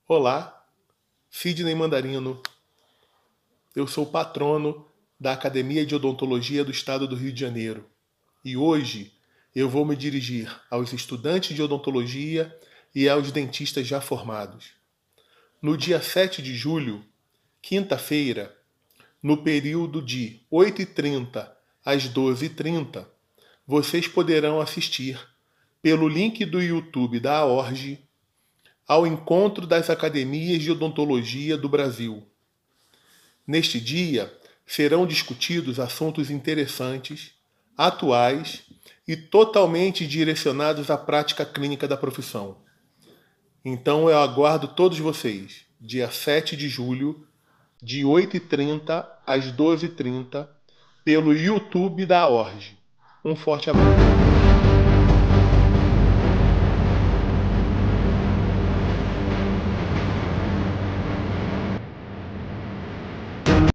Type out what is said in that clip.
Olá, Sidney Mandarino. Eu sou patrono da Academia de Odontologia do Estado do Rio de Janeiro e hoje eu vou me dirigir aos estudantes de odontologia e aos dentistas já formados. No dia 7 de julho, quinta-feira, no período de 8h30 às 12h30, vocês poderão assistir pelo link do YouTube da AORJ ao encontro das academias de odontologia do Brasil. Neste dia, serão discutidos assuntos interessantes, atuais e totalmente direcionados à prática clínica da profissão. Então eu aguardo todos vocês, dia 7 de julho, de 8h30 às 12h30, pelo YouTube da AORJ. Um forte abraço.